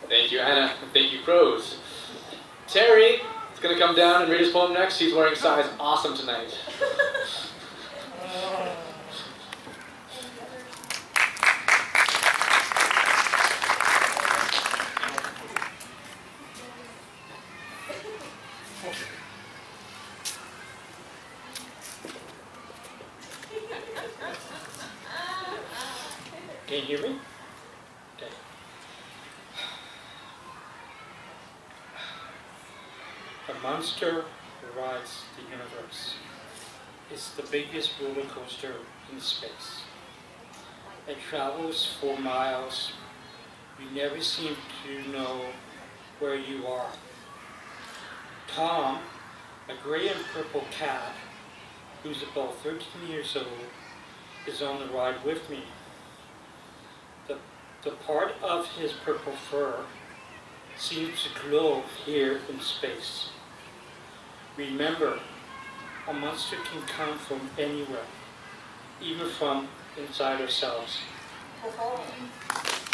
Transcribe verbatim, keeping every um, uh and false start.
Thank you, Anna. And thank you, Crows. Terry is going to come down and read his poem next. He's wearing size awesome tonight. Can you hear me? Okay. A monster rides the universe. It's the biggest roller coaster in space. It travels for miles. You never seem to know where you are. Tom, a gray and purple cat, who's about thirteen years old, is on the ride with me. The, the part of his purple fur seems to glow here in space. Remember, a monster can come from anywhere, even from inside ourselves.